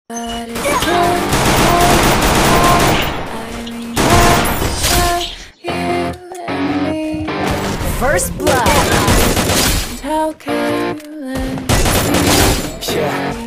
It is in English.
But it's I remember you and me. First blood. How careless. Yeah.